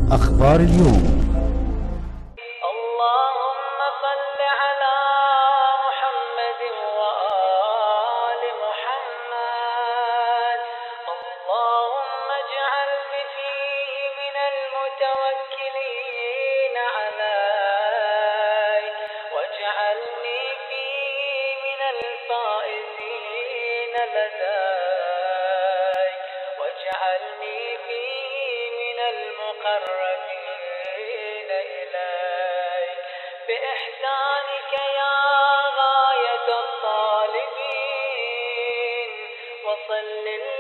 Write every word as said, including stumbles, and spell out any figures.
أخبار اليوم. اللهم صل على محمد وآل محمد. اللهم اجعلني فيه من المتوكلين عليك، واجعلني فيه من الفائزين لديك، واجعلني فيه من المقربين إليك بإحسانك يا غاية الطالبين. وصل